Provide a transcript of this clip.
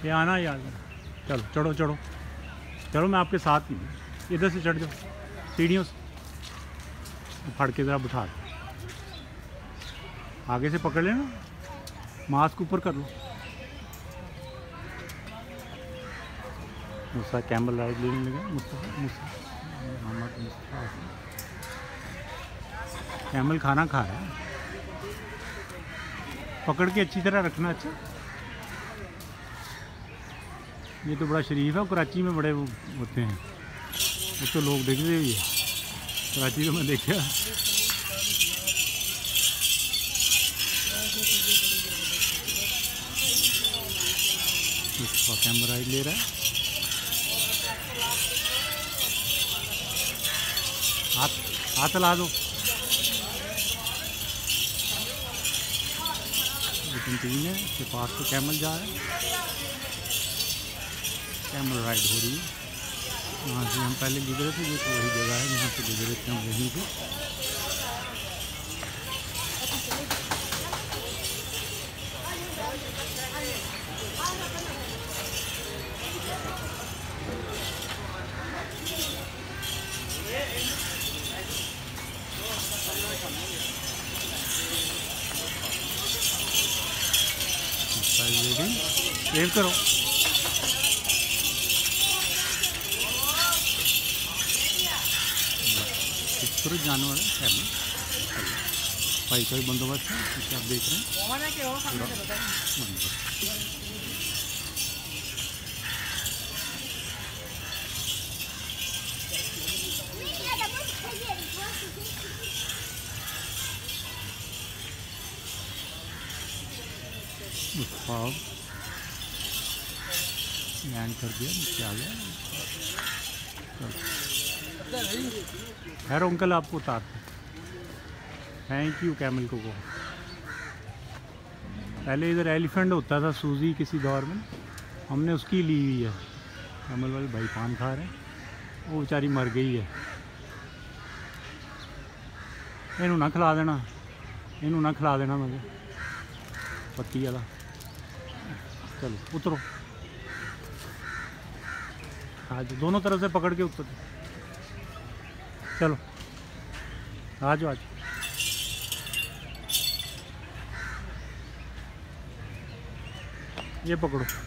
ये आना यार, चलो चढ़ो चढ़ो चलो, मैं आपके साथ ही हूँ। इधर से चढ़ जाओ सीढ़ियों से, फड़ के ज़रा बिठा दो, आगे से पकड़ लेना, मास्क ऊपर कर लो। मुस्ता कैमल राइड लेने लगा, मुस्ता कैमल खाना खा रहा है, पकड़ के अच्छी तरह रखना। अच्छा, ये तो बड़ा शरीफ है, कराची में बड़े वो होते हैं, वो तो लोग देखते हुए है, कराची तो मैं देखा। कैमरा राइड ले रहा है, हाथ ला दो। लेकिन तीन है इसके पास तो कैमल जा रहा है, कैमल राइड हो रही है। वहाँ से हम पहले गुजरे थे, ये तो वही जगह है जहाँ से गुजरे थे हम, वहीं से। सेव करो, खूबसूरत जानवर है खैर में, भाई का भी बंदोबस्त है, आप देख रहे हैं। लैंड कर दिया, नीचे आ गया। खैर अंकल आपको उतारते, थैंक यू कैमल को। पहले इधर एलिफेंट होता था सूजी किसी दौर में, हमने उसकी ली हुई है। कैमल वाले भाई पान खा रहे हैं, वो बेचारी मर गई है। इनू ना खिला देना, इनू ना खिला देना मैं पत्ती वाला। चलो उतरो, आज दोनों तरफ से पकड़ के उतर, चलो आ जाओ आज। ये पकड़ो।